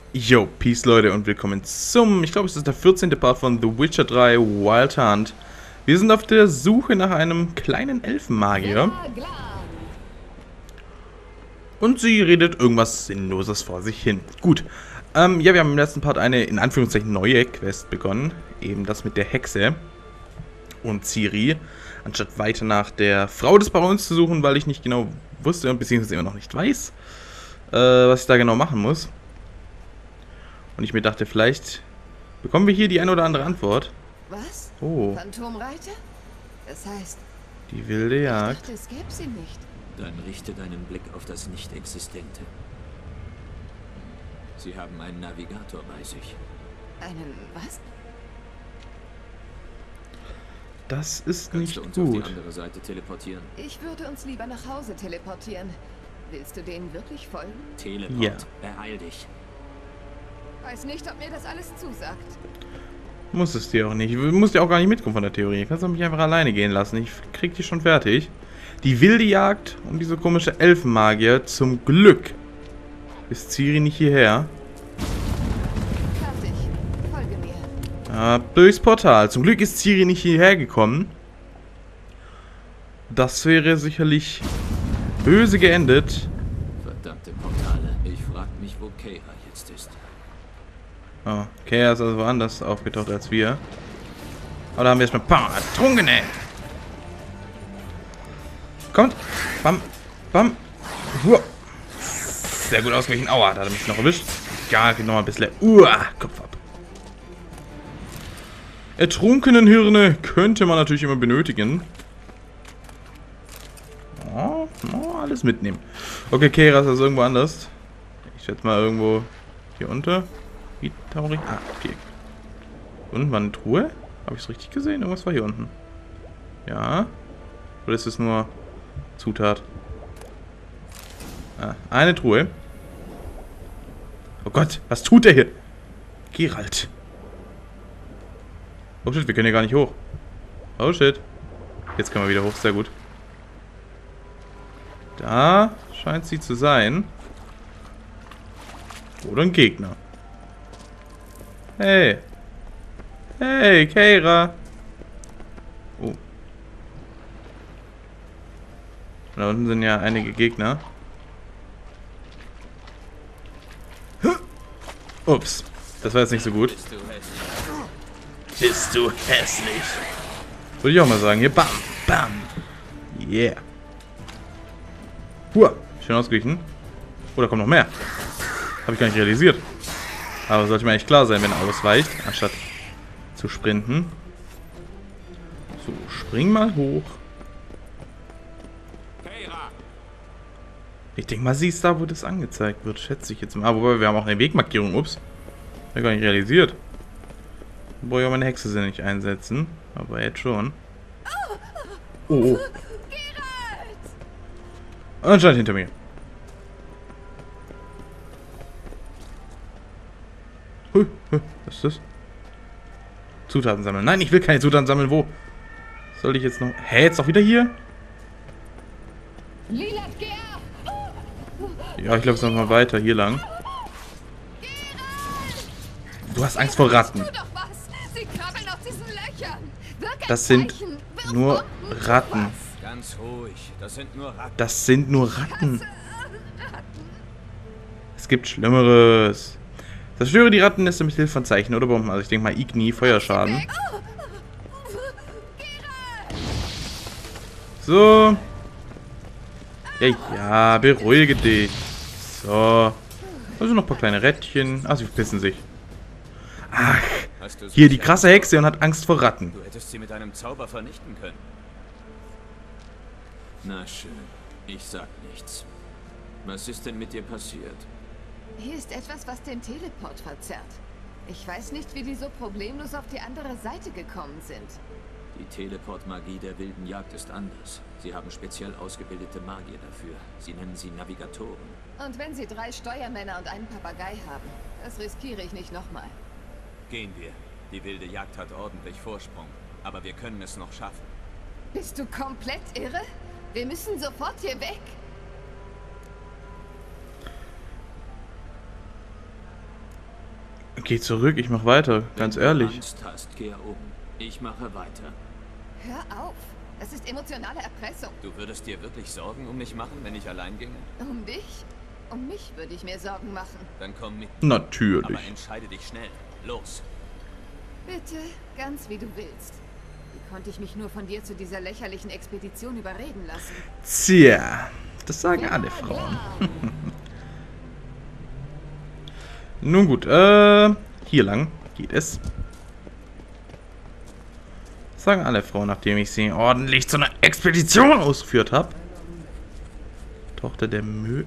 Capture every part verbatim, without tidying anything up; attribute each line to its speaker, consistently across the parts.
Speaker 1: Yo, Peace Leute und willkommen zum, ich glaube es ist der vierzehnte Part von The Witcher drei Wild Hunt. Wir sind auf der Suche nach einem kleinen Elfenmagier. Und sie redet irgendwas Sinnloses vor sich hin. Gut, ähm, ja, wir haben im letzten Part eine, in Anführungszeichen, neue Quest begonnen. Eben das mit der Hexe und Ciri. Anstatt weiter nach der Frau des Barons zu suchen, weil ich nicht genau wusste, beziehungsweise immer noch nicht weiß, äh, was ich da genau machen muss. Und ich mir dachte, vielleicht bekommen wir hier die ein oder andere Antwort.
Speaker 2: Was?
Speaker 1: Oh.
Speaker 2: Phantomreiter? Das heißt,
Speaker 1: Die wilde Jagd.
Speaker 2: ich dachte, es gäbe sie nicht.
Speaker 3: Dann richte deinen Blick auf das Nicht-Existente. Sie haben einen Navigator bei sich.
Speaker 2: Einen was?
Speaker 1: Das ist
Speaker 3: Kannst
Speaker 1: nicht
Speaker 3: du uns auf die
Speaker 1: gut.
Speaker 3: andere Seite teleportieren?
Speaker 2: Ich würde uns lieber nach Hause teleportieren. Willst du denen wirklich folgen?
Speaker 3: Teleport.
Speaker 1: Ja.
Speaker 3: Beeil dich.
Speaker 2: Weiß nicht, ob mir das alles zusagt.
Speaker 1: Muss es dir auch nicht. Du musst ja auch gar nicht mitkommen von der Theorie. Kannst du mich einfach alleine gehen lassen. Ich krieg die schon fertig. Die wilde Jagd um diese komische Elfenmagier. Zum Glück ist Ciri nicht hierher.
Speaker 2: Fertig. Folge mir.
Speaker 1: Ja, durchs Portal. Zum Glück ist Ciri nicht hierher gekommen. Das wäre sicherlich böse geendet.
Speaker 3: Verdammte Portale. Ich frag mich, wo Keira jetzt ist.
Speaker 1: Oh, okay, er ist also woanders aufgetaucht als wir. Aber da haben wir erstmal ein paar Ertrunkene. Kommt. Bam. Bam. Huah. Sehr gut ausgewichen. Aua, da hat er mich noch erwischt. Ja, geht nochmal ein bisschen. Uah, Kopf ab. Ertrunkenen Hirne könnte man natürlich immer benötigen. Oh, oh, alles mitnehmen. Okay, Keira ist also irgendwo anders. Ich schätze mal irgendwo hier unter. Wie tauche ich? Ah, okay. Und war eine Truhe? Habe ich es richtig gesehen? Irgendwas war hier unten. Ja. Oder ist es nur Zutat? Ah, eine Truhe. Oh Gott, was tut der hier? Geralt. Oh shit, wir können hier gar nicht hoch. Oh shit. Jetzt können wir wieder hoch, sehr gut. Da scheint sie zu sein. Oder ein Gegner. Hey. Hey, Keira. Oh. Da unten sind ja einige Gegner. Ups. Das war jetzt nicht so gut.
Speaker 3: Bist du hässlich?
Speaker 1: Bist du hässlich. Würde ich auch mal sagen. Hier, bam, bam. Yeah. Hua. Schön ausgewichen. Oh, da kommt noch mehr. Habe ich gar nicht realisiert. Aber sollte mir eigentlich klar sein, wenn er ausweicht, anstatt zu sprinten. So, spring mal hoch.
Speaker 3: Keira!
Speaker 1: Ich denke mal, sie ist da, wo das angezeigt wird, schätze ich jetzt mal. Ah, wobei, wir haben auch eine Wegmarkierung. Ups. Hab ich gar nicht realisiert. Brauche ich auch meine Hexe nicht einsetzen. Aber jetzt schon. Oh, oh. Anscheinend hinter mir. Hui, hui, was ist das? Zutaten sammeln. Nein, ich will keine Zutaten sammeln. Wo? Soll ich jetzt noch... Hä, jetzt noch wieder hier?
Speaker 2: Lilat, geh ab!
Speaker 1: Ja, ich glaube, es noch mal weiter. Hier lang. Du hast Angst vor Ratten.
Speaker 2: Tu doch was! Sie krabbeln aus diesen Löchern! Wirk
Speaker 1: Das sind
Speaker 2: Zeichen. Wirk
Speaker 1: nur
Speaker 2: unten. Tu
Speaker 1: Ratten.
Speaker 2: was.
Speaker 3: Ganz ruhig. Das sind nur Ratten.
Speaker 1: Das sind nur Ratten. Es gibt Schlimmeres. Zerstöre die Rattennester mit Hilfe von Zeichen oder Bomben. Also ich denke mal Igni, Feuerschaden. So. Ja, ja, beruhige dich. So. Also noch ein paar kleine Rädchen. Ah, sie verpissen sich. Ach,
Speaker 3: Hast du
Speaker 1: hier die
Speaker 3: sicher-
Speaker 1: krasse Hexe und hat Angst vor Ratten.
Speaker 3: Du hättest sie mit einem Zauber vernichten können. Na schön. Ich sag nichts. Was ist denn mit dir passiert?
Speaker 2: Hier ist etwas, was den Teleport verzerrt. Ich weiß nicht, wie die so problemlos auf die andere Seite gekommen sind.
Speaker 3: Die Teleportmagie der wilden Jagd ist anders. Sie haben speziell ausgebildete Magier dafür. Sie nennen sie Navigatoren.
Speaker 2: Und wenn sie drei Steuermänner und einen Papagei haben, das riskiere ich nicht nochmal.
Speaker 3: Gehen wir. Die wilde Jagd hat ordentlich Vorsprung. Aber wir können es noch schaffen.
Speaker 2: Bist du komplett irre? Wir müssen sofort hier weg.
Speaker 1: Geh zurück, ich mach weiter, ganz
Speaker 3: Wenn du
Speaker 1: ehrlich.
Speaker 3: Angst hast, geh um. Ich mache weiter.
Speaker 2: Hör auf. Das ist emotionale Erpressung.
Speaker 3: Du würdest dir wirklich Sorgen um mich machen, wenn ich allein ginge?
Speaker 2: Um dich? Um mich würde ich mir Sorgen machen.
Speaker 3: Dann komm mit.
Speaker 1: Natürlich.
Speaker 3: Aber entscheide dich schnell. Los.
Speaker 2: Bitte, ganz wie du willst. Wie konnte ich mich nur von dir zu dieser lächerlichen Expedition überreden lassen?
Speaker 1: Tja, das sagen
Speaker 2: Ja,
Speaker 1: alle Frauen.
Speaker 2: ja.
Speaker 1: Nun gut, äh, hier lang geht es. Das sagen alle Frauen, nachdem ich sie ordentlich zu einer Expedition ausgeführt habe. Tochter der Mö...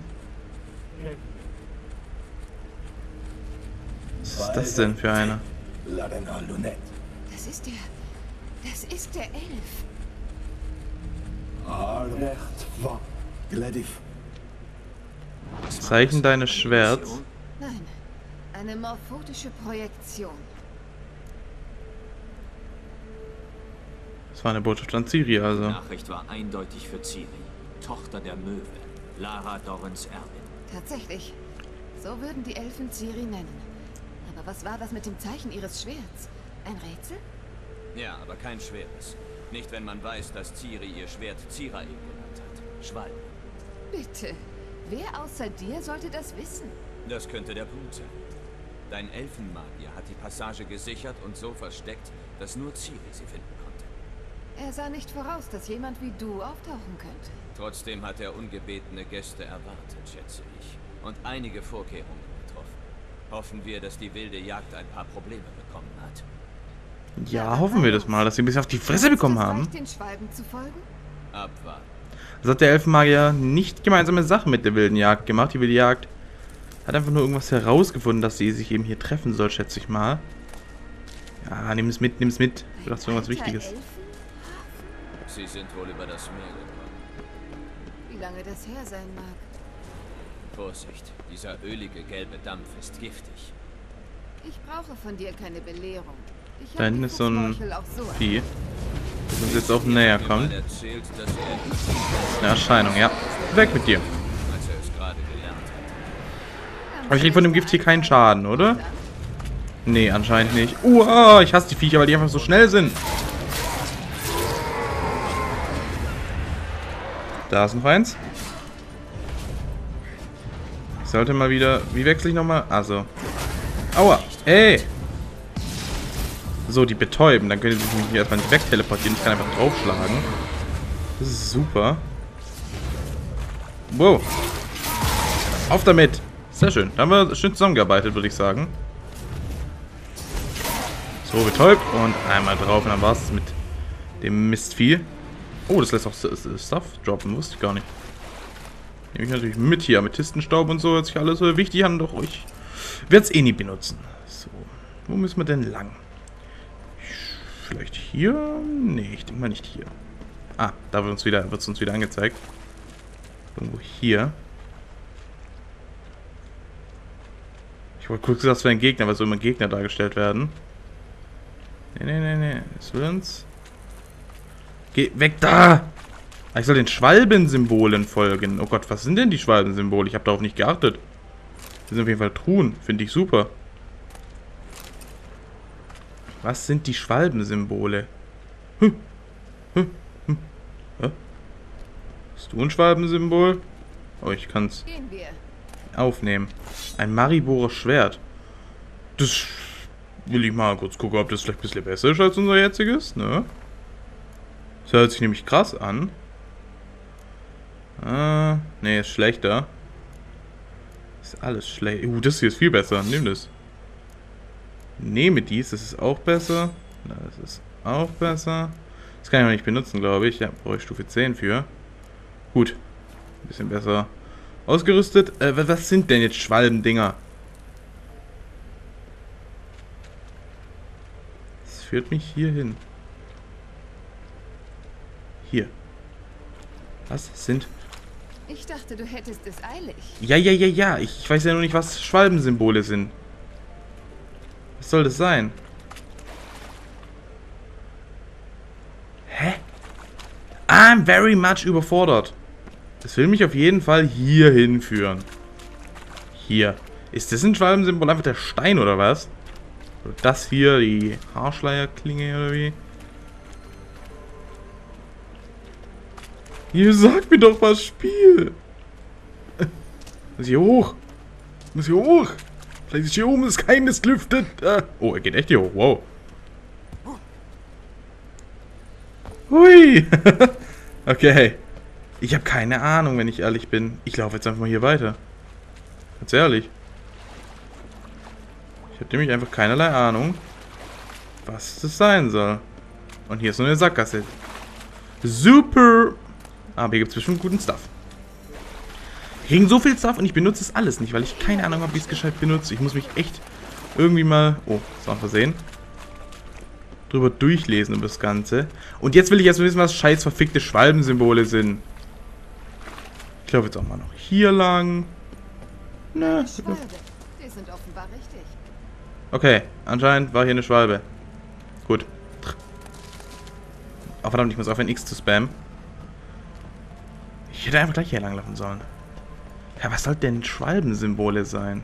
Speaker 1: Was ist das denn für eine?
Speaker 2: Das ist der... Das ist der Elf.
Speaker 1: Zeichen deines Schwerts.
Speaker 2: Nein, eine morphotische Projektion.
Speaker 1: Das war eine Botschaft an Ciri,
Speaker 3: Die
Speaker 1: also.
Speaker 3: Nachricht war eindeutig für Ciri. Tochter der Möwe. Lara Dorrens Erbin.
Speaker 2: Tatsächlich. So würden die Elfen Ciri nennen. Aber was war das mit dem Zeichen ihres Schwerts? Ein Rätsel?
Speaker 3: Ja, aber kein schweres. Nicht, wenn man weiß, dass Ciri ihr Schwert Zirael genannt hat. Schwalbe.
Speaker 2: Bitte. Wer außer dir sollte das wissen?
Speaker 3: Das könnte der Punkt sein. Dein Elfenmagier hat die Passage gesichert und so versteckt, dass nur Ciri sie finden konnte.
Speaker 2: Er sah nicht voraus, dass jemand wie du auftauchen könnte.
Speaker 3: Trotzdem hat er ungebetene Gäste erwartet, schätze ich. Und einige Vorkehrungen getroffen. Hoffen wir, dass die wilde Jagd ein paar Probleme bekommen hat.
Speaker 1: Ja, hoffen wir das mal, dass sie ein bisschen auf die Fresse bekommen haben.
Speaker 2: Den Schwalben zu folgen?
Speaker 3: Abwarten.
Speaker 1: Das hat der Elfenmagier nicht gemeinsame Sachen mit der wilden Jagd gemacht. Die wilde Jagd hat einfach nur irgendwas herausgefunden, dass sie sich eben hier treffen soll, schätze ich mal. Ja, nimm es mit, nimm es mit. Ich dachte, irgendwas Wichtiges.
Speaker 3: Sie sind wohl über das Meer gekommen.
Speaker 2: Wie lange das her sein mag.
Speaker 3: Vorsicht, dieser ölige gelbe Dampf ist giftig.
Speaker 2: Ich brauche von dir keine Belehrung. Ich
Speaker 1: Da hinten ist so ein
Speaker 2: Fuchsmorchel auch so
Speaker 1: Vieh, das uns jetzt auch näher kommt.
Speaker 3: Er erzählt, dass er
Speaker 1: Eine Erscheinung, ja. Weg mit dir.
Speaker 3: als er es gerade gelernt hat.
Speaker 1: Aber ich krieg von dem Gift hier keinen Schaden, oder? Nee, anscheinend nicht. Uah, ich hasse die Viecher, weil die einfach so schnell sind. Da ist noch eins. Ich sollte mal wieder... Wie wechsle ich nochmal? Also. Aua. Ey. So, die betäuben. Dann können sie mich hier erstmal nicht wegteleportieren. Ich kann einfach draufschlagen. Das ist super. Wow. Auf damit. Sehr schön. Da haben wir schön zusammengearbeitet, würde ich sagen. So, betäubt. Und einmal drauf. Und dann war es mit dem Mistvieh. Oh, das lässt auch Stuff droppen. Wusste ich gar nicht. Nehme ich natürlich mit hier. Amethystenstaub und so. Hört sich alles so wichtig an. Doch ich werde es eh nie benutzen. So. Wo müssen wir denn lang? Vielleicht hier? Nee, ich denke mal nicht hier. Ah, da wird uns wieder, wird's uns wieder angezeigt. Irgendwo hier. Ich wollte kurz gesagt, das wäre ein Gegner, weil so immer Gegner dargestellt werden. Nee, nee, nee, nee. Es will uns... Geh weg da! Ich soll den Schwalbensymbolen folgen. Oh Gott, was sind denn die Schwalbensymbole? Ich habe darauf nicht geachtet. Das sind auf jeden Fall Truhen. Finde ich super. Was sind die Schwalbensymbole? Hm. Hm. Hm. Hä? Hast du ein Schwalbensymbol? Oh, ich kann es
Speaker 2: Gehen wir.
Speaker 1: aufnehmen. Ein Mariborer Schwert. Das will ich mal kurz gucken, ob das vielleicht ein bisschen besser ist als unser jetziges, ne? Das hört sich nämlich krass an. Ah, ne, ist schlechter. Ist alles schlecht. Uh, das hier ist viel besser. Nimm das. Nehme dies, das ist auch besser. Na, das ist auch besser. Das kann ich noch nicht benutzen, glaube ich. Ja, brauche ich Stufe zehn für. Gut. Ein bisschen besser ausgerüstet. Äh, was sind denn jetzt Schwalbendinger? Das führt mich hier hin. Hier. Was sind...
Speaker 2: Ich dachte, du hättest es eilig.
Speaker 1: Ja, ja, ja, ja. Ich, ich weiß ja nur nicht, was Schwalbensymbole sind. Was soll das sein? Hä? I'm very much überfordert. Das will mich auf jeden Fall hier hinführen. Hier. Ist das ein Schwalbensymbol einfach der Stein oder was? Oder das hier, die Haarschleierklinge oder wie? Hier, sag mir doch was, Spiel! Muss hier hoch! Muss hier hoch! Vielleicht ist hier oben das Geheimnis gelüftet! Ah. Oh, er geht echt hier hoch, wow! Hui! Okay. Ich habe keine Ahnung, wenn ich ehrlich bin. Ich laufe jetzt einfach mal hier weiter. Ganz ehrlich. Ich habe nämlich einfach keinerlei Ahnung, was das sein soll. Und hier ist nur eine Sackgasse. Super! Aber hier gibt es bestimmt guten Stuff. Wir kriegen so viel Stuff und ich benutze es alles nicht, weil ich keine Ahnung habe, wie ich es gescheit benutze. Ich muss mich echt irgendwie mal... Oh, das war ein Versehen. Drüber durchlesen über das Ganze. Und jetzt will ich erst wissen, was scheiß verfickte Schwalbensymbole sind. Ich glaube jetzt auch mal noch hier lang. Na,
Speaker 2: Die sind offenbar richtig.
Speaker 1: okay, anscheinend war hier eine Schwalbe. Gut. Oh verdammt, ich muss aufhören, X zu spammen. Ich hätte einfach gleich hier langlaufen sollen. Ja, was soll denn Schwalbensymbole sein?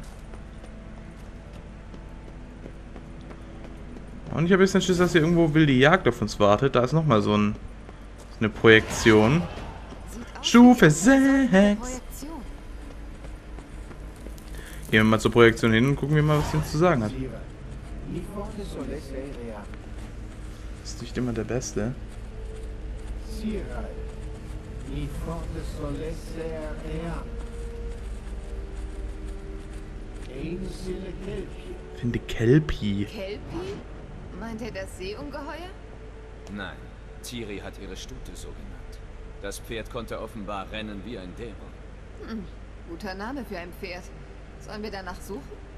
Speaker 1: Und ich habe ein bisschen Schiss, dass hier irgendwo wilde Jagd auf uns wartet. Da ist nochmal so ein, so eine Projektion. Stufe sechs. Gehen wir mal zur Projektion hin und gucken wir mal, was sie uns zu sagen hat. Ist nicht immer der Beste. Finde Kelpie.
Speaker 2: Kelpie? Meint er das Seeungeheuer?
Speaker 3: Nein, Ciri hat ihre Stute so genannt. Das Pferd konnte offenbar rennen wie ein Dämon.
Speaker 2: Hm, guter Name für ein Pferd. Sollen wir danach suchen?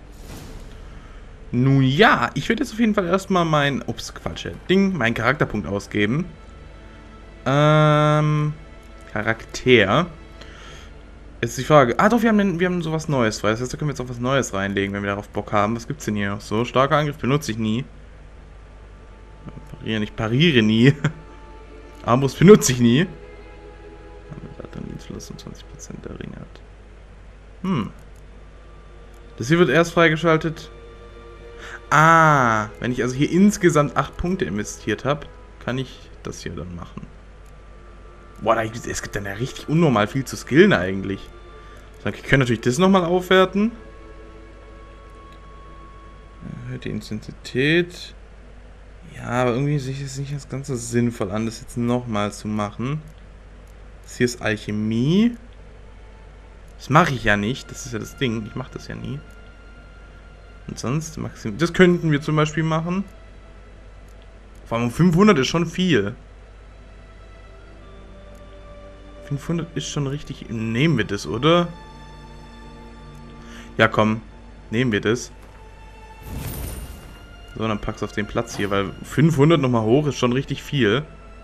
Speaker 1: Nun ja, ich werde jetzt auf jeden Fall erstmal mein... Ups, Quatsch, Ding, meinen Charakterpunkt ausgeben. Ähm... Charakter. Jetzt ist die Frage... Ah doch, wir haben, den, wir haben sowas Neues frei. Das heißt, da können wir jetzt auch was Neues reinlegen, wenn wir darauf Bock haben. Was gibt's denn hier noch so? Starker Angriff benutze ich nie. Parieren, ich pariere nie. Armbrust benutze ich nie. Dienstverlust zwanzig Prozent der Ringe hat. Hm. Das hier wird erst freigeschaltet. Ah, wenn ich also hier insgesamt acht Punkte investiert habe, kann ich das hier dann machen. Boah, da, es gibt dann ja richtig unnormal viel zu skillen eigentlich. Ich kann natürlich das nochmal aufwerten. Erhöht die Intensität. Ja, aber irgendwie sehe ich es nicht das Ganze sinnvoll an, das jetzt nochmal zu machen. Das hier ist Alchemie. Das mache ich ja nicht. Das ist ja das Ding. Ich mache das ja nie. Und sonst, Maximum. Das könnten wir zum Beispiel machen. Vor allem fünfhundert ist schon viel. fünfhundert ist schon richtig. Nehmen wir das, oder? Ja, komm. Nehmen wir das. So, dann pack's auf den Platz hier, weil fünfhundert nochmal hoch ist schon richtig viel.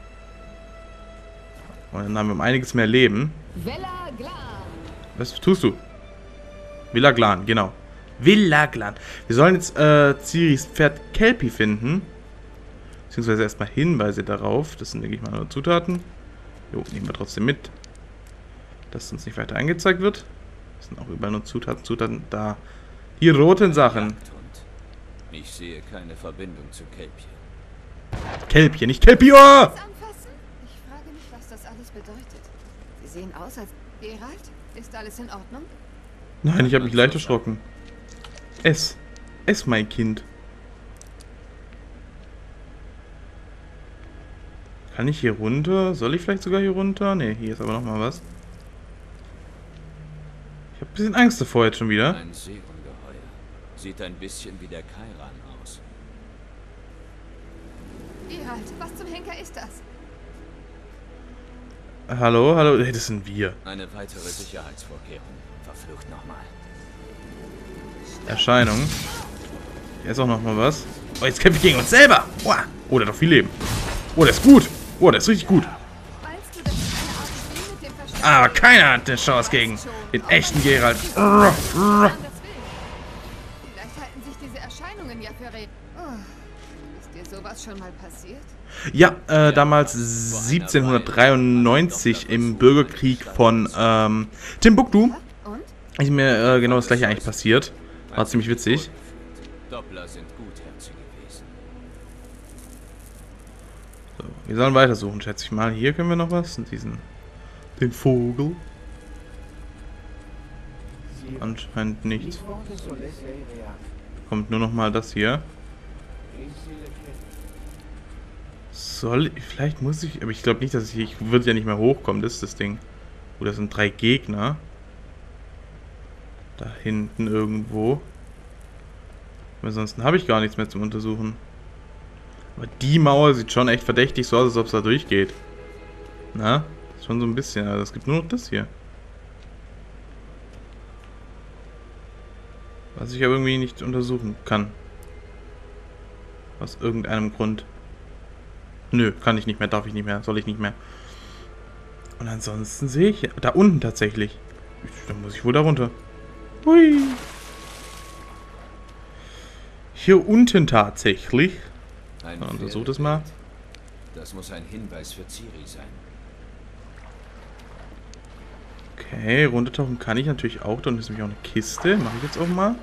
Speaker 1: Und dann haben wir um einiges mehr Leben.
Speaker 2: Villa Glan.
Speaker 1: Was tust du? Villa Glan, genau. Villa Glan. Wir sollen jetzt äh, Ciris Pferd Kelpie finden. Beziehungsweise erstmal Hinweise darauf. Das sind, denke ich mal, nur Zutaten. Jo, nehmen wir trotzdem mit. Dass uns nicht weiter angezeigt wird. Das sind auch überall nur Zutaten. Zutaten da. Die roten Sachen.
Speaker 3: Ich sehe keine Verbindung zu Kelpie.
Speaker 1: Kelpie, nicht Kelpie! Oh!
Speaker 2: Anfassen? Ich frage mich, was das alles bedeutet. Sie sehen aus als... Geralt? Ist alles in Ordnung?
Speaker 1: Nein, ich habe mich leicht erschrocken. Ess. Ess, mein Kind. Kann ich hier runter? Soll ich vielleicht sogar hier runter? Ne, hier ist aber nochmal was. Ich habe ein bisschen Angst davor jetzt schon wieder.
Speaker 3: Ein Seeungeheuer. Sieht ein bisschen wie der Kairan aus.
Speaker 2: Geralt, was zum Henker ist das?
Speaker 1: Hallo, hallo, hey, das sind wir.
Speaker 3: Eine weitere Sicherheitsvorkehrung. Verflucht nochmal.
Speaker 1: Erscheinung. Hier ist auch nochmal was. Oh, jetzt kämpfe ich gegen uns selber. Oh, oh, der hat doch viel Leben. Oh, der ist gut. Oh, der ist richtig gut.
Speaker 2: Meinst du, das ist eine Art Spiel mit dem Verstand?
Speaker 1: Aber keiner hat eine Chance gegen den echten Geralt.
Speaker 2: Vielleicht halten sich diese Erscheinungen ja für real. Oh, ist dir sowas schon mal passiert?
Speaker 1: Ja, äh, damals siebzehnhundertdreiundneunzig im Bürgerkrieg von ähm, Timbuktu
Speaker 2: Und?
Speaker 1: ist mir äh, genau das gleiche eigentlich passiert. War ziemlich witzig.
Speaker 3: Doppler sind gutherzig gewesen.
Speaker 1: So, wir sollen weitersuchen, schätze ich mal. Hier können wir noch was. Diesen, den Vogel. Anscheinend nichts. Kommt nur noch mal das hier. Soll, vielleicht muss ich, aber ich glaube nicht, dass ich, ich würde ja nicht mehr hochkommen, das ist das Ding. Oh, das sind drei Gegner. Da hinten irgendwo. Ansonsten habe ich gar nichts mehr zum Untersuchen. Aber die Mauer sieht schon echt verdächtig so aus, als ob es da durchgeht. Na? Schon so ein bisschen, also es gibt nur noch das hier. Was ich aber irgendwie nicht untersuchen kann. Aus irgendeinem Grund. Nö, kann ich nicht mehr, darf ich nicht mehr, soll ich nicht mehr. Und ansonsten sehe ich... Da unten tatsächlich. Da muss ich wohl da runter. Hui. Hier unten tatsächlich.
Speaker 3: Ein
Speaker 1: Untersuch das mal.
Speaker 3: Das muss ein Hinweis für Ciri sein.
Speaker 1: Okay, runtertauchen kann ich natürlich auch. Dann ist nämlich auch eine Kiste. Mache ich jetzt auch mal.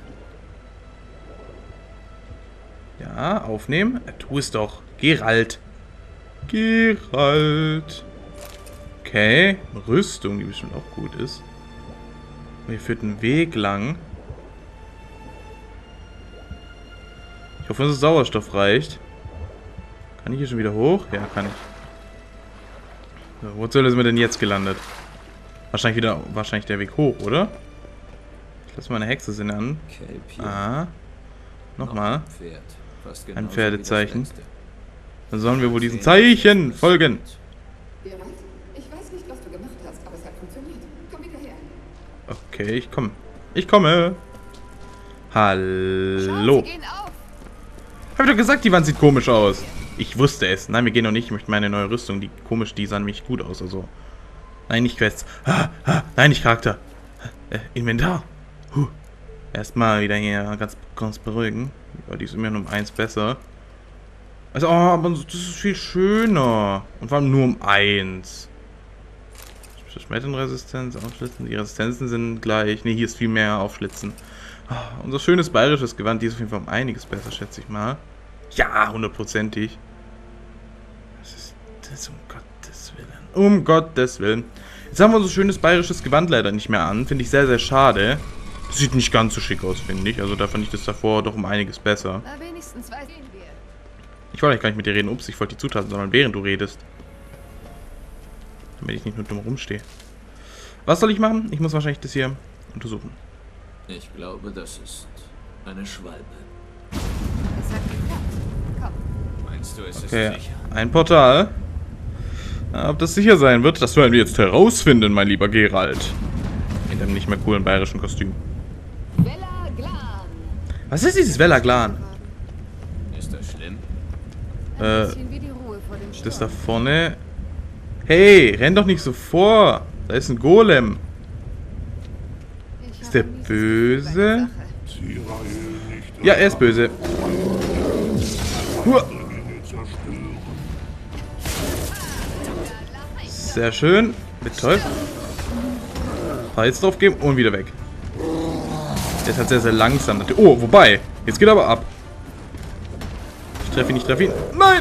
Speaker 1: Ja, aufnehmen. Ja, tu es doch. Geralt. Geralt. Okay. Rüstung, die bestimmt auch gut ist. Hier führt ein Weg lang. Ich hoffe, dass Sauerstoff reicht. Kann ich hier schon wieder hoch? Ja, kann ich. So, wo zur Hölle sind wir denn jetzt gelandet? Wahrscheinlich wieder, wahrscheinlich der Weg hoch, oder? Ich lasse meine Hexe sehen an. Ah. Nochmal. Ein Pferdezeichen. Dann sollen wir wohl diesen Zeichen folgen.
Speaker 2: Ich weiß nicht, was du gemacht hast, aber es hat funktioniert. Komm wieder her.
Speaker 1: Okay, ich komme. Ich komme. Hallo.
Speaker 2: Schau, sie gehen auf.
Speaker 1: Hab ich doch gesagt, die Wand sieht komisch aus. Ich wusste es. Nein, wir gehen noch nicht. Ich möchte meine neue Rüstung. Die komisch, die sah nämlich gut aus. Also. Nein, nicht Quests. Ah, ah, nein, nicht Charakter. Äh, Inventar. Huh. Erstmal wieder hier ganz, ganz beruhigen. Ja, die ist immer nur um eins besser. Also, oh, aber das ist viel schöner. Und vor allem nur um eins. Schmettenresistenz, Aufschlitzen. Die Resistenzen sind gleich. Ne, hier ist viel mehr Aufschlitzen. Oh, unser schönes bayerisches Gewand, die ist auf jeden Fall um einiges besser, schätze ich mal. Ja, hundertprozentig. Was ist das? Um Gottes Willen. Um Gottes Willen. Jetzt haben wir unser schönes bayerisches Gewand leider nicht mehr an. Finde ich sehr, sehr schade. Das sieht nicht ganz so schick aus, finde ich. Also da fand ich das davor doch um einiges besser.
Speaker 2: Na, wenigstens weiß wir.
Speaker 1: Ich wollte eigentlich gar nicht mit dir reden. Ups, ich wollte die Zutaten, sondern während du redest. Damit ich nicht nur dumm rumstehe. Was soll ich machen? Ich muss wahrscheinlich das hier untersuchen.
Speaker 3: Ich glaube, das ist eine Schwalbe.
Speaker 2: Es hat geklappt. Komm.
Speaker 3: Meinst du, es
Speaker 1: Okay,
Speaker 3: ist sicher?
Speaker 1: ein Portal. Ob das sicher sein wird, das werden wir jetzt herausfinden, mein lieber Geralt. In dem nicht mehr coolen bayerischen Kostüm.
Speaker 2: Vela Glan.
Speaker 1: Was ist dieses Vela Glan?
Speaker 3: Ist das schlimm?
Speaker 1: Äh,
Speaker 2: Bisschen wie die Ruhe vor dem
Speaker 1: das da
Speaker 2: Sturm.
Speaker 1: vorne. Hey, renn doch nicht so vor. Da ist ein Golem.
Speaker 2: Ich
Speaker 1: Ist
Speaker 2: habe
Speaker 1: der
Speaker 2: ein mieses
Speaker 1: böse?
Speaker 2: Gefühl bei der Sache.
Speaker 1: Ja, er ist böse. Huah. Sehr schön. Mit toll. Paar Hits drauf geben und wieder weg. Der ist halt sehr, sehr langsam. Oh, wobei. Jetzt geht er aber ab. Ich treffe ihn, ich treffe ihn. Nein!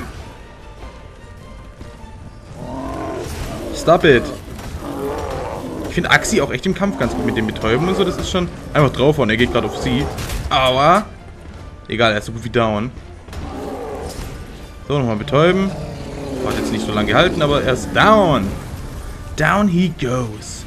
Speaker 1: Stop it. Ich finde Axi auch echt im Kampf ganz gut mit dem Betäuben und so. Das ist schon einfach draufhauen. Er geht gerade auf sie. Aua. Egal, er ist so gut wie down. So, nochmal betäuben. Hat jetzt nicht so lange gehalten, aber er ist down. Down he goes.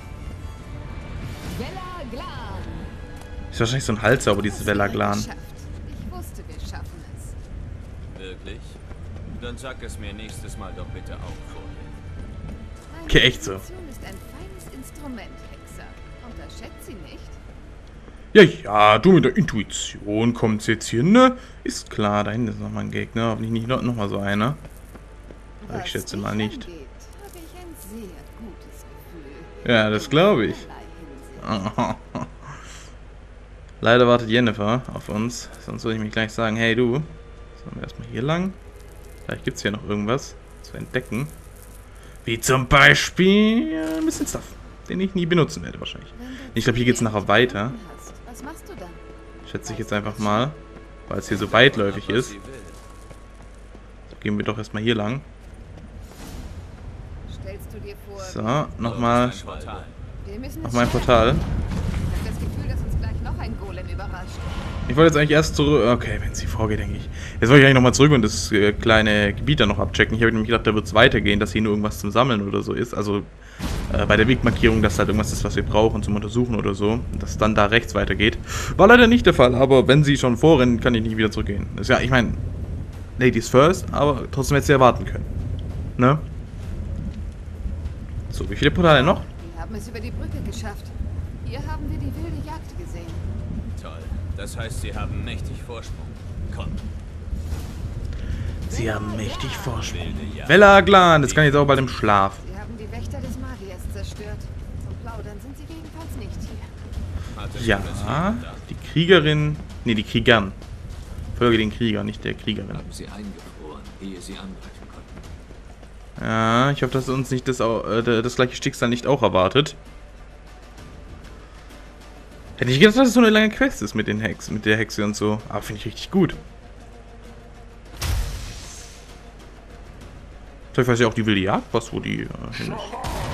Speaker 2: Vela Glan.
Speaker 1: Ist wahrscheinlich so ein Halszauber, dieses Vela Glan.
Speaker 2: Ich wusste, wir schaffen es.
Speaker 3: Wirklich? Dann sag es mir nächstes Mal doch bitte auch vorher.
Speaker 1: Okay, echt so.
Speaker 2: Intuition ist ein feines Instrument, Hexer. Unterschätzt sie nicht.
Speaker 1: Ja, ja, du mit der Intuition kommst jetzt hier, ne? Ist klar, da hinten ist nochmal ein Gegner. Hoffentlich nicht noch, noch mal so einer. Aber ich
Speaker 2: Was
Speaker 1: schätze
Speaker 2: dich
Speaker 1: mal nicht.
Speaker 2: angeht, habe ich ein sehr gutes Gefühl.
Speaker 1: Ja, das glaube ich.
Speaker 2: Vielerlei Hinsicht.
Speaker 1: Leider wartet Jennifer auf uns. Sonst würde ich mich gleich sagen, hey du. Sollen wir erstmal hier lang? Vielleicht gibt es hier noch irgendwas zu entdecken. Wie zum Beispiel ein bisschen Stuff, den ich nie benutzen werde wahrscheinlich. Ich glaube, hier geht es nachher weiter.
Speaker 2: Was machst du dann?
Speaker 1: Schätze ich jetzt einfach mal. Weil es hier so weitläufig ist. So, gehen wir doch erstmal hier lang.
Speaker 2: Stellst du dir vor,
Speaker 1: So, nochmal.
Speaker 2: wir müssen
Speaker 1: Nochmal ein Portal.
Speaker 2: Ich hab das Gefühl, dass uns gleich noch ein Golem überrascht.
Speaker 1: Ich wollte jetzt eigentlich erst zurück. Okay, wenn es hier vorgeht, denke ich. Jetzt wollte ich eigentlich nochmal zurück und das äh, kleine Gebiet dann noch abchecken. Ich habe nämlich gedacht, da wird es weitergehen, dass hier nur irgendwas zum Sammeln oder so ist. Also äh, bei der Wegmarkierung, dass halt irgendwas ist, was wir brauchen zum Untersuchen oder so. Dass es dann da rechts weitergeht. War leider nicht der Fall, aber wenn sie schon vorrennen, kann ich nicht wieder zurückgehen. Das ist ja, ich meine, Ladies first, aber trotzdem hätte sie erwarten können. Ne? So, wie viele Portale noch?
Speaker 2: Wir haben es über die Brücke geschafft. Hier haben wir die wilde Jagd gesehen.
Speaker 3: Toll. Das heißt, sie haben mächtig Vorsprung. Komm.
Speaker 1: Sie haben mächtig Vorsprung. Velaglan, das kann jetzt auch bald im Schlaf.
Speaker 2: Sie haben die Wächter des Magiers zerstört. Zum Plaudern sind sie jedenfalls nicht hier.
Speaker 3: Hattest
Speaker 1: Ja,
Speaker 3: du das hier gedacht?
Speaker 1: die Kriegerin. Ne, die Kriegern. Folge den Krieger, nicht der Kriegerin.
Speaker 4: Haben sie eingefroren, ehe sie angreifen konnten.
Speaker 1: Ja, ich hoffe, dass uns nicht das, au- äh, das gleiche Schicksal nicht auch erwartet. Hätte ich gedacht, dass es so eine lange Quest ist mit den Hex, mit der Hexe und so. Aber finde ich richtig gut. Vielleicht weiß ja auch die wilde Jagd, was wo die äh, hin ist.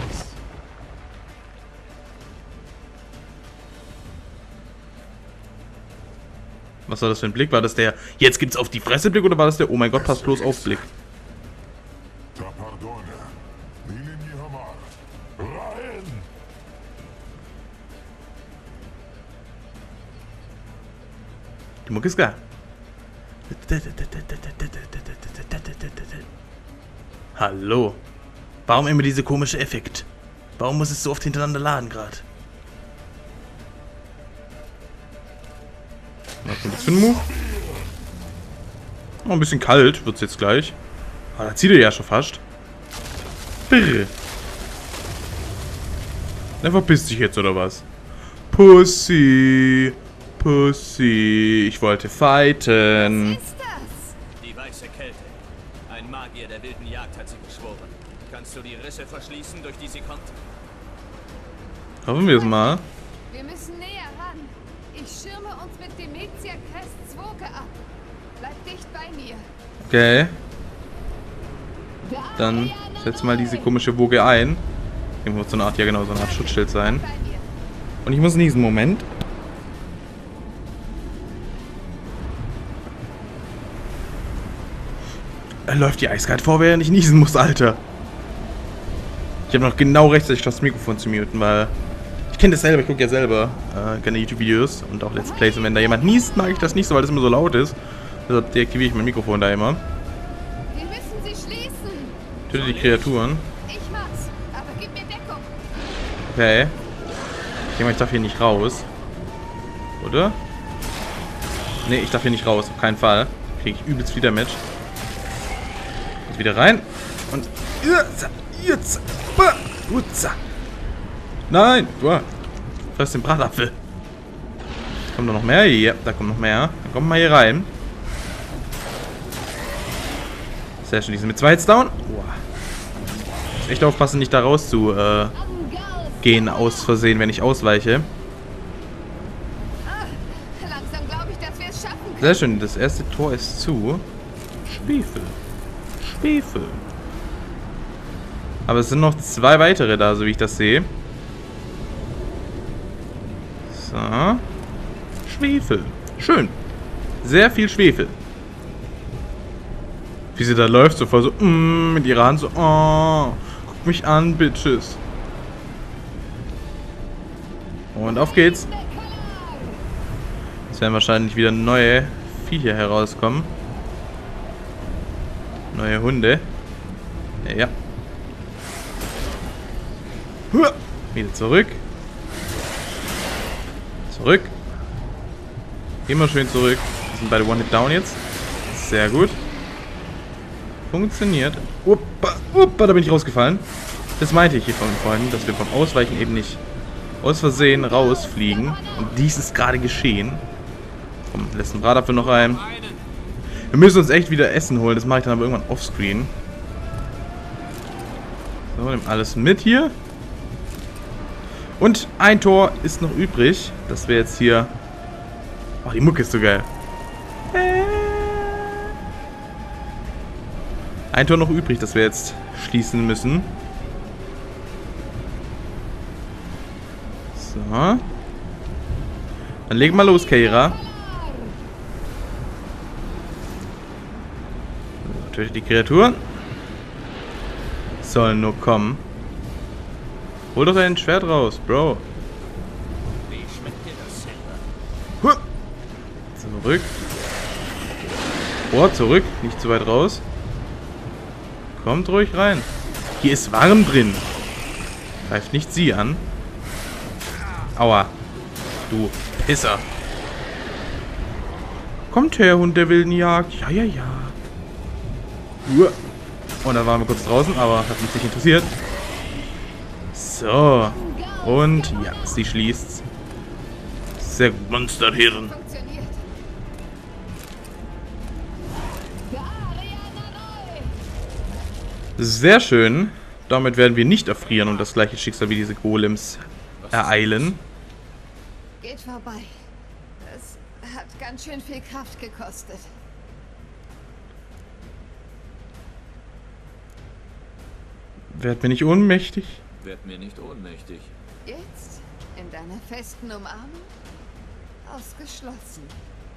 Speaker 1: Was war das für ein Blick? War das der jetzt gibt's auf die Fresse Blick oder war das der oh mein Gott, pass bloß auf Blick? Die Mucke ist geil. Hallo. Warum immer diese komische Effekt? Warum muss es so oft hintereinander laden gerade? Was kommt jetzt für ein Move? Oh, ein bisschen kalt wird's jetzt gleich. Aber da zieht er ja schon fast. Brr. Der verpisst sich jetzt, oder was? Pussy. Pussy. Ich wollte fighten.
Speaker 2: Was ist das?
Speaker 3: Die weiße Kälte. Ein Magier der wilden Jagd hat sie beschworen. Kannst du die Risse verschließen, durch die sie kommt?
Speaker 1: Hoffen wir es mal.
Speaker 2: Wir müssen näher ran. Ich schirme uns mit Demetia Crests Woge ab. Bleib dicht bei mir.
Speaker 1: Okay. Dann setz mal diese komische Woge ein. Hier muss so eine Art, ja genau, so eine Art Schutzschild sein.
Speaker 2: Bei mir.
Speaker 1: Und ich muss in diesem Moment. Er läuft die eiskalt vor, während ich niesen muss, Alter. Ich habe noch genau rechtzeitig das Mikrofon zu muten, weil ich kenne das selber, ich gucke ja selber äh, gerne YouTube-Videos und auch Let's Plays. Und wenn da jemand niest, mag ich das nicht so, weil das immer so laut ist. Deshalb deaktiviere ich mein Mikrofon da immer.
Speaker 2: Wir müssen sie schließen.
Speaker 1: Töte die Kreaturen.
Speaker 2: Ich mach's, aber gib mir Deckung.
Speaker 1: Okay. Ich denke mal, ich darf hier nicht raus. Oder? Ne, ich darf hier nicht raus, auf keinen Fall. Kriege ich übelst viel Damage. Jetzt wieder rein. Und. Jetzt, jetzt, jetzt. Nein! Du fress den Bratapfel. Kommt da noch mehr? Ja, da kommt noch mehr. Dann kommen wir mal hier rein. Sehr schön, die sind mit zwei jetzt down. Boah. Muss echt aufpassen, nicht da raus zu äh, gehen aus Versehen, wenn ich ausweiche.
Speaker 2: Ah, langsam glaube ich, dass wir es schaffen können.
Speaker 1: Sehr schön, das erste Tor ist zu. Schwefel. Schwefel. Aber es sind noch zwei weitere da, so wie ich das sehe. So. Schwefel. Schön. Sehr viel Schwefel. Wie sie da läuft, so voll so, mm, mit ihrer Hand so, oh, guck mich an, Bitches. Und auf geht's. Es werden wahrscheinlich wieder neue Viecher herauskommen. Neue Hunde. Ja. Huah. Wieder zurück. Zurück. Immer schön zurück. Wir sind beide One-Hit-Down jetzt. Sehr gut. Funktioniert. Uppa, uppa, da bin ich rausgefallen. Das meinte ich hier von vorhin, dass wir vom Ausweichen eben nicht aus Versehen rausfliegen. Und dies ist gerade geschehen. Komm, lässt einen Bratapfel noch rein. Wir müssen uns echt wieder Essen holen. Das mache ich dann aber irgendwann offscreen. So, nehmen alles mit hier. Und ein Tor ist noch übrig. Das wäre jetzt hier Oh, die Mucke ist so geil. Ein Tor noch übrig, das wir jetzt schließen müssen. So. Dann leg mal los, Keira. So, töte die Kreaturen. Sollen nur kommen. Hol doch dein Schwert raus, Bro.
Speaker 3: Wie schmeckt dir das selber?
Speaker 1: Zurück. Oh, zurück. Nicht zu weit raus. Kommt ruhig rein. Hier ist warm drin. Greift nicht sie an. Aua. Du Pisser. Kommt her, Hund der wilden Jagd. Ja, ja, ja. Uah. Und dann waren wir kurz draußen, aber hat mich nicht interessiert. So. Und ja, sie schließt. Sehr gut, Monsterhirn.
Speaker 2: Funktioniert.
Speaker 1: Sehr schön. Damit werden wir nicht erfrieren und das gleiche Schicksal wie diese Golems ereilen.
Speaker 2: Geht vorbei. Es hat ganz schön viel Kraft gekostet.
Speaker 1: Werd mir nicht ohnmächtig.
Speaker 4: Werd mir nicht ohnmächtig.
Speaker 2: Jetzt? In deiner festen Umarmung? Ausgeschlossen.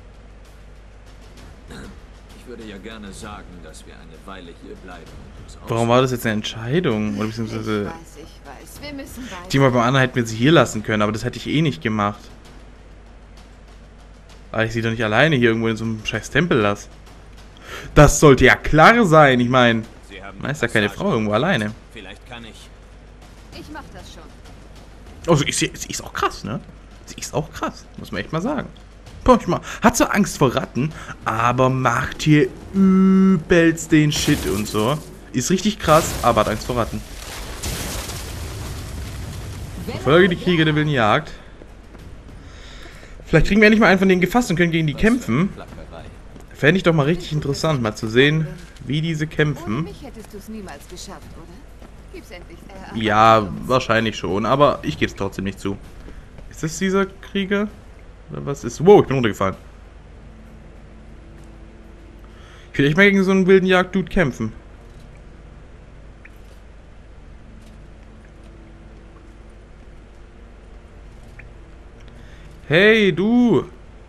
Speaker 4: Ich würde ja gerne sagen, dass wir eine Weile hier bleiben. und uns
Speaker 1: Warum war das jetzt eine Entscheidung? Oder beziehungsweise...
Speaker 2: Ich weiß, ich weiß. Wir müssen weiter.
Speaker 1: Die mal beim anderen hätten wir sie hier lassen können, aber das hätte ich eh nicht gemacht. Weil ich sie doch nicht alleine hier irgendwo in so einem scheiß Tempel lasse. Das sollte ja klar sein, ich meine...
Speaker 3: Sie haben
Speaker 1: Man ist ja keine Frau irgendwo alleine.
Speaker 3: Vielleicht kann ich.
Speaker 2: Ich mach das schon.
Speaker 1: Also, sie, sie ist auch krass, ne? Sie ist auch krass, muss man echt mal sagen. Boah, ich mal, hat so Angst vor Ratten, aber macht hier übelst den Shit und so. Ist richtig krass, aber hat Angst vor Ratten. Verfolge die Krieger der wilden Jagd. Vielleicht kriegen wir endlich mal einen von denen gefasst und können gegen die kämpfen. Fände ich doch mal richtig interessant, mal zu sehen, wie diese
Speaker 2: Ohne
Speaker 1: kämpfen.
Speaker 2: mich hättest du es niemals geschafft, oder? Gib's endlich. Äh,
Speaker 1: Ja,
Speaker 2: Uns.
Speaker 1: wahrscheinlich schon, aber ich gebe es trotzdem nicht zu. Ist das dieser Krieger? Oder was ist... Wow, ich bin runtergefallen. Ich will echt mal gegen so einen wilden Jagd-Dude kämpfen. Hey, du!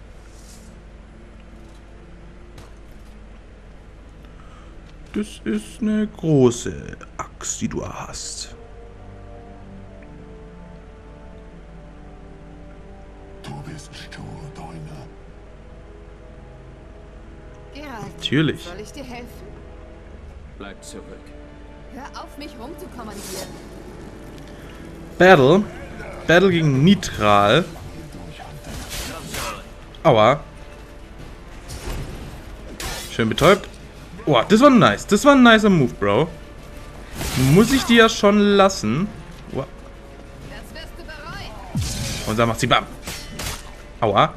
Speaker 1: Das ist eine große Axt, die du hast.
Speaker 5: Du bist Sturdeune.
Speaker 2: Geralt,
Speaker 1: Natürlich.
Speaker 2: soll ich dir helfen?
Speaker 4: Bleib zurück.
Speaker 2: Hör auf, mich rumzukommandieren.
Speaker 1: Battle. Battle gegen Nitral. Aua. Schön betäubt. Oh, das war nice. Das war ein nicer Move, Bro. Muss ich dir ja schon lassen. Oh.
Speaker 2: Das wirst du bereuen.
Speaker 1: Und dann macht sie Bam. Aua.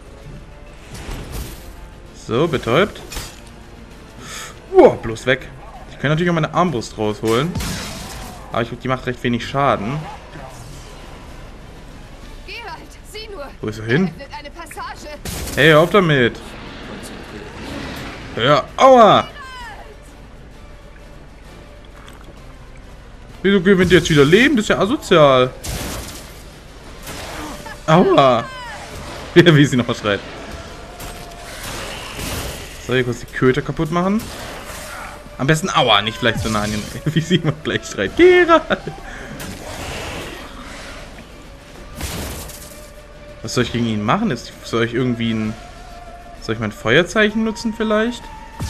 Speaker 1: So, betäubt. Oh, bloß weg. Ich kann natürlich auch meine Armbrust rausholen. Aber ich glaube, die macht recht wenig Schaden.
Speaker 2: Geralt, sieh nur.
Speaker 1: Wo ist er hin?
Speaker 2: Da öffnet eine Passage.
Speaker 1: Hey, hör auf damit. Ja, aua. Wieso gewinnt ihr jetzt wieder Leben? Das ist ja asozial. Aua. Wie sie noch schreit. Soll ich kurz die Köter kaputt machen? Am besten Aua, nicht vielleicht so nah an den, wie sie immer gleich schreit. Geralt. Was soll ich gegen ihn machen? Ist, soll ich irgendwie ein... Soll ich mein Feuerzeichen nutzen vielleicht?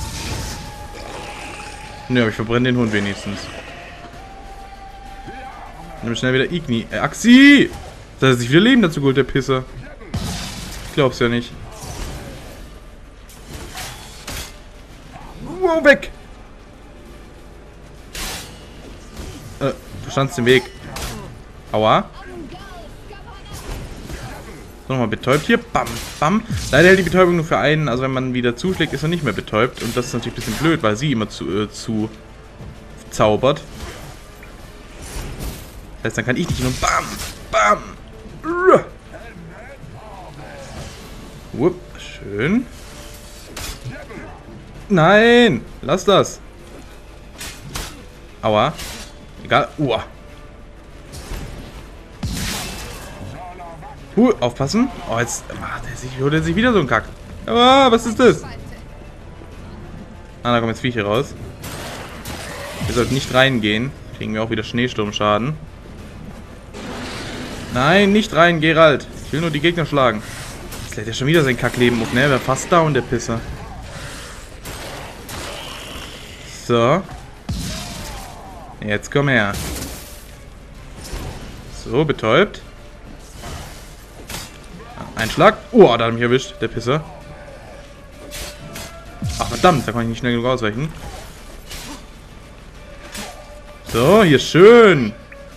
Speaker 1: Nö, aber ich verbrenne den Hund wenigstens. Nimm schnell wieder Igni. Äh, Axi! Da hat er sich wieder Leben dazu geholt, der Pisser. Ich glaub's ja nicht. Wow, weg! Äh, du standst im Weg. Aua. Nochmal betäubt hier. Bam, bam. Leider hält die Betäubung nur für einen. Also wenn man wieder zuschlägt, ist er nicht mehr betäubt. Und das ist natürlich ein bisschen blöd, weil sie immer zu, äh, zu zaubert. Das heißt, dann kann ich nicht nur bam, bam. Wupp, schön. Nein, lass das. Aua. Egal. Uah. Uh, aufpassen. Oh, jetzt macht er sich, holt er sich wieder so einen Kack. Ah, was ist das? Ah, da kommen jetzt Viecher raus. Wir sollten nicht reingehen. Kriegen wir auch wieder Schneesturmschaden. Nein, nicht rein, Geralt. Ich will nur die Gegner schlagen. Jetzt lädt er schon wieder sein Kackleben auf, ne? Wer fast down, der Pisser. So. Jetzt komm her. So, betäubt. Ein Schlag. Oh, da hat er mich erwischt, der Pisser. Ach, verdammt, da kann ich nicht schnell genug ausweichen. So, hier schön.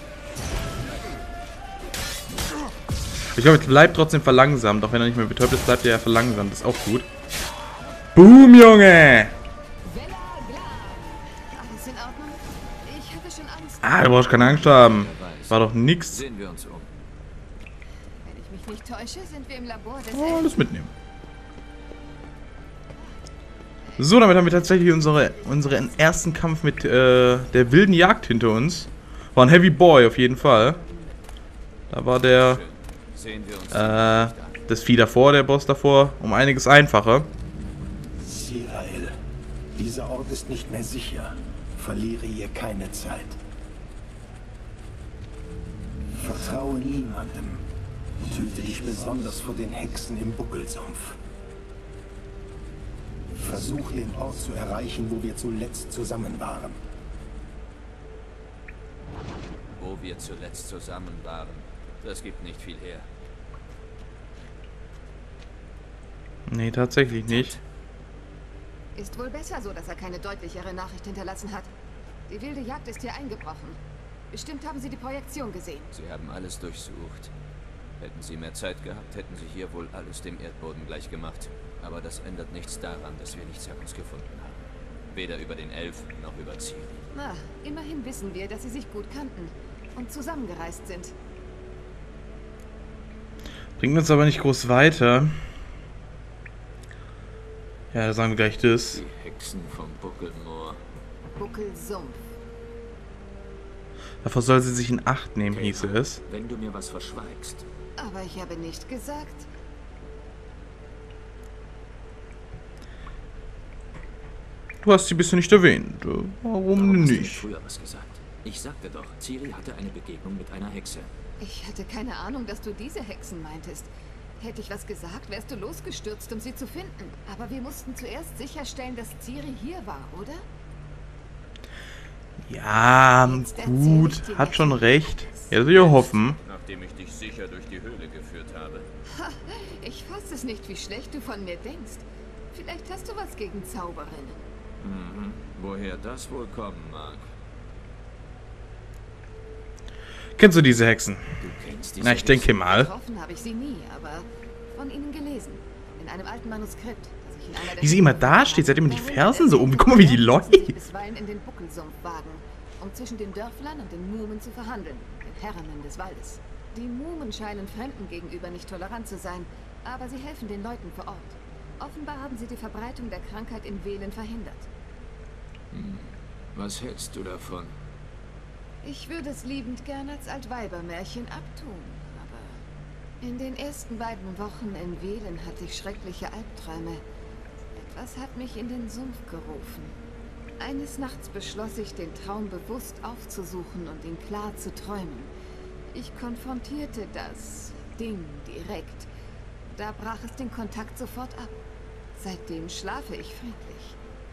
Speaker 1: Ich glaube, es bleibt trotzdem verlangsamt. Auch wenn er nicht mehr betäubt ist, bleibt er ja verlangsamt. Das ist auch gut. Boom, Junge! Ah, du brauchst keine Angst haben. War doch nix.
Speaker 3: Sehen wir uns um.
Speaker 2: Wenn ich mich nicht täusche, sind wir im Labor des
Speaker 1: Oh, alles mitnehmen. So, damit haben wir tatsächlich unsere, unseren ersten Kampf mit äh, der wilden Jagd hinter uns. War ein Heavy Boy auf jeden Fall. Da war der
Speaker 3: Sehen wir uns
Speaker 1: äh, das Vieh davor, der Boss davor, um einiges einfacher.
Speaker 6: Sirael, dieser Ort ist nicht mehr sicher. Verliere hier keine Zeit. Vertraue niemandem. Hüte dich besonders vor den Hexen im Buckelsumpf. Versuch den Ort zu erreichen, wo wir zuletzt zusammen waren.
Speaker 3: Wo wir zuletzt zusammen waren. Das gibt nicht viel her.
Speaker 1: Nee, tatsächlich nicht.
Speaker 2: Ist wohl besser so, dass er keine deutlichere Nachricht hinterlassen hat. Die wilde Jagd ist hier eingebrochen. Bestimmt haben Sie die Projektion gesehen.
Speaker 3: Sie haben alles durchsucht. Hätten Sie mehr Zeit gehabt, hätten Sie hier wohl alles dem Erdboden gleich gemacht. Aber das ändert nichts daran, dass wir nichts herausgefunden haben. Weder über den Elf noch über Ciri.
Speaker 2: Na, immerhin wissen wir, dass Sie sich gut kannten und zusammengereist sind.
Speaker 1: Bringt uns aber nicht groß weiter. Ja, da sagen wir gleich das.
Speaker 4: Die Hexen vom Buckelmoor.
Speaker 2: Buckelsumpf.
Speaker 1: Davor soll sie sich in Acht nehmen, hieß es.
Speaker 4: Wenn du mir was verschweigst.
Speaker 2: Aber ich habe nicht gesagt.
Speaker 1: Du hast sie bisher nicht erwähnt. Warum,
Speaker 4: Warum hast du
Speaker 1: nicht?
Speaker 4: nicht früher was gesagt? Ich sagte doch, Ciri hatte eine Begegnung mit einer Hexe.
Speaker 2: Ich hatte keine Ahnung, dass du diese Hexen meintest. Hätte ich was gesagt, wärst du losgestürzt, um sie zu finden. Aber wir mussten zuerst sicherstellen, dass Ciri hier war, oder?
Speaker 1: Ja, gut. Hat schon recht. Ja, soll ich hoffen.
Speaker 3: Nachdem ich dich sicher durch die Höhle geführt habe.
Speaker 2: Ha, ich fasse es nicht, wie schlecht du von mir denkst. Vielleicht hast du was gegen Zauberinnen.
Speaker 4: Mhm. Woher das wohl kommen mag.
Speaker 1: Kennst du diese Hexen?
Speaker 4: Du kennst diese
Speaker 1: Na, ich denke
Speaker 4: Hexen.
Speaker 1: mal.
Speaker 2: Getroffen habe ich sie nie, aber von ihnen gelesen. In einem alten Manuskript, das ich in einer der
Speaker 1: Wie sie immer da steht, seitdem die Fersen so um. Guck mal, wie die läuft.
Speaker 2: bisweilen in den Buckelsumpf wagen, um zwischen den Dörflern und den Mumen zu verhandeln, den Herrinnen des Waldes. Die Mumen scheinen Fremden gegenüber nicht tolerant zu sein, aber sie helfen den Leuten vor Ort. Offenbar haben sie die Verbreitung der Krankheit in Velen verhindert.
Speaker 4: Hm. Was hältst du davon?
Speaker 2: Ich würde es liebend gern als Altweibermärchen abtun, aber in den ersten beiden Wochen in Velen hatte ich schreckliche Albträume. Etwas hat mich in den Sumpf gerufen. Eines Nachts beschloss ich, den Traum bewusst aufzusuchen und ihn klar zu träumen. Ich konfrontierte das Ding direkt. Da brach es den Kontakt sofort ab. Seitdem schlafe ich friedlich.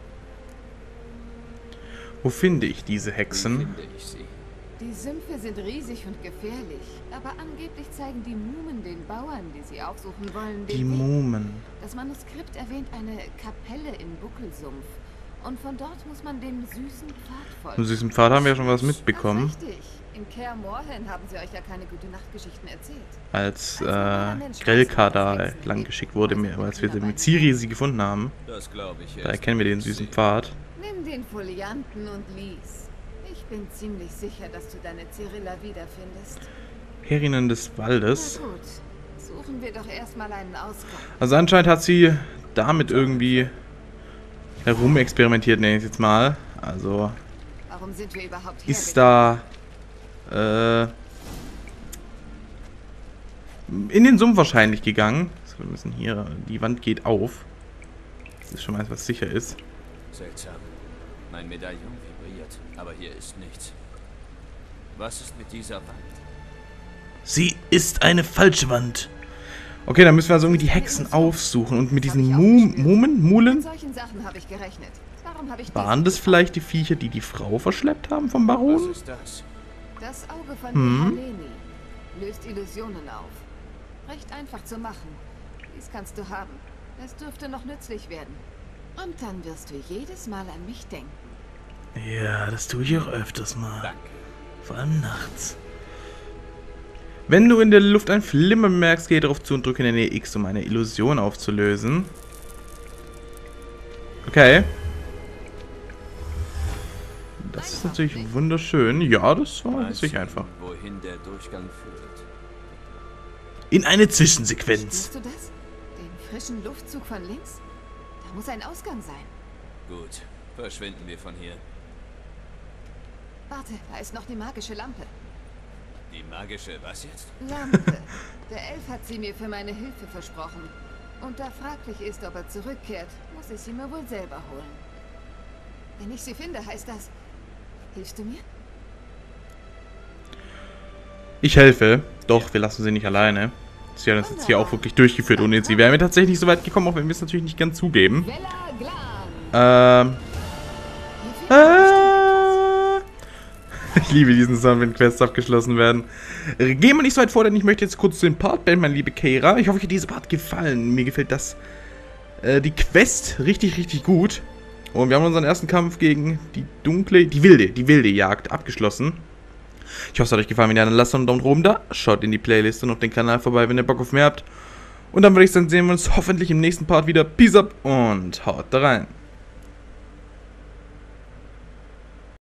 Speaker 1: Wo finde ich diese
Speaker 4: Wie
Speaker 1: Hexen?
Speaker 4: finde ich sie?
Speaker 2: Die Sümpfe sind riesig und gefährlich, aber angeblich zeigen die Mumen den Bauern, die sie aufsuchen wollen, den
Speaker 1: Die
Speaker 2: Weg.
Speaker 1: Mumen.
Speaker 2: Das Manuskript erwähnt eine Kapelle im Buckelsumpf. Und von dort muss man dem süßen Pfad folgen.
Speaker 1: Im süßen Pfad haben wir ja schon was
Speaker 2: Ach,
Speaker 1: mitbekommen.
Speaker 2: richtig. In Kaer Morhen haben sie euch ja keine gute Nachtgeschichten erzählt.
Speaker 1: Als äh, Grelka da lang geschickt wurde, als wir mit Ciri sie gefunden haben.
Speaker 3: Das glaube ich.
Speaker 1: Da erkennen wir den süßen Pfad.
Speaker 2: Nimm den Folianten und lies. Ich bin ziemlich sicher, dass du deine Cyrilla wiederfindest.
Speaker 1: Herrinnen des Waldes.
Speaker 2: Na gut, Suchen wir doch erstmal einen Ausgang.
Speaker 1: Also anscheinend hat sie damit irgendwie herumexperimentiert, nenne ich es jetzt mal. Also
Speaker 2: Warum sind wir überhaupt hier?
Speaker 1: ist da äh, in den Sumpf wahrscheinlich gegangen. So, wir müssen hier, die Wand geht auf. Das ist schon mal was sicher ist.
Speaker 3: Seltsam. Mein Medaillon vibriert, aber hier ist nichts. Was ist mit dieser Wand?
Speaker 1: Sie ist eine falsche Wand. Okay, dann müssen wir also irgendwie die Hexen aufsuchen. Und mit diesen Mu Mumen,
Speaker 2: Mit
Speaker 1: Mulen,
Speaker 2: solchen Sachen habe ich gerechnet. Darum habe ich
Speaker 1: waren das vielleicht die Viecher, die die Frau verschleppt haben vom
Speaker 3: Was
Speaker 1: Baron?
Speaker 3: ist das?
Speaker 2: Das Auge von
Speaker 1: Hm.
Speaker 2: Mihaleni löst Illusionen auf. Recht einfach zu machen. Dies kannst du haben. Es dürfte noch nützlich werden. Und dann wirst du jedes Mal an mich denken.
Speaker 1: Ja, das tue ich auch öfters mal.
Speaker 3: Danke.
Speaker 1: Vor allem nachts. Wenn du in der Luft ein Flimmern merkst, geh darauf zu und drücke in der Nähe X, um eine Illusion aufzulösen. Okay. Das ist natürlich wunderschön. Ja, das war
Speaker 3: Weißt
Speaker 1: sich
Speaker 3: du,
Speaker 1: einfach.
Speaker 3: wohin der Durchgang führt?
Speaker 1: In eine Zwischensequenz.
Speaker 2: Spürst du das? Den frischen Luftzug von links? Da muss ein Ausgang sein.
Speaker 3: Gut, verschwinden wir von hier.
Speaker 2: Warte, da ist noch die magische Lampe.
Speaker 3: Die magische, was jetzt?
Speaker 2: Lampe. Der Elf hat sie mir für meine Hilfe versprochen. Und da fraglich ist, ob er zurückkehrt, muss ich sie mir wohl selber holen. Wenn ich sie finde, heißt das... Hilfst du mir?
Speaker 1: Ich helfe. Doch, wir lassen sie nicht alleine. Sie hat uns jetzt hier auch wirklich durchgeführt ohne sie. Wären wir tatsächlich nicht so weit gekommen, auch wenn wir es natürlich nicht ganz zugeben.
Speaker 2: Vela Glan.
Speaker 1: Ähm... Äh, ich liebe diesen Sound, wenn Quests abgeschlossen werden. Gehen wir nicht so weit vor, denn ich möchte jetzt kurz den Part beenden, meine liebe Keira. Ich hoffe, euch hat dieser Part gefallen. Mir gefällt das, äh, die Quest richtig, richtig gut. Und wir haben unseren ersten Kampf gegen die dunkle, die wilde, die wilde Jagd abgeschlossen. Ich hoffe, es hat euch gefallen. Wenn ja, dann lasst einen Daumen oben da. Schaut in die Playlist und auf den Kanal vorbei, wenn ihr Bock auf mehr habt. Und dann würde ich sagen, sehen wir uns hoffentlich im nächsten Part wieder. Peace up und haut da rein.